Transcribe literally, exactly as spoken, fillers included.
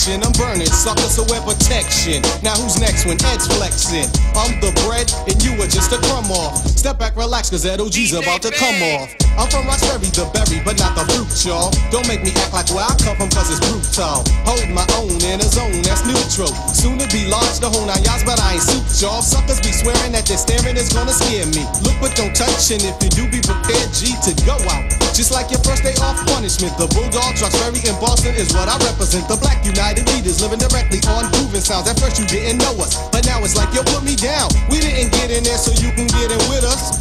direction. I'm burning suckers, so wear protection. Now who's next when Ed's flexing? I'm the bread and you are just a crumb off. Step back, relax, cause that O G's about to come off. I'm from Roxbury, the berry, but not the fruit, y'all. Don't make me act like where I come from, cause it's brutal. Hold my own in a zone that's neutral. Soon to be large, the whole nine yards, but I ain't suit, y'all. Suckers be swearing that their staring is gonna scare me. Look but don't touch, and if you do, be prepared, G, to go out. Just like your first day off punishment. The Bulldogs, Roxbury, and Boston is what I represent. The Black United Leaders living directly on grooving sounds. At first you didn't know us, but now it's like, yo, put me down. We didn't get in there so you can get in with us.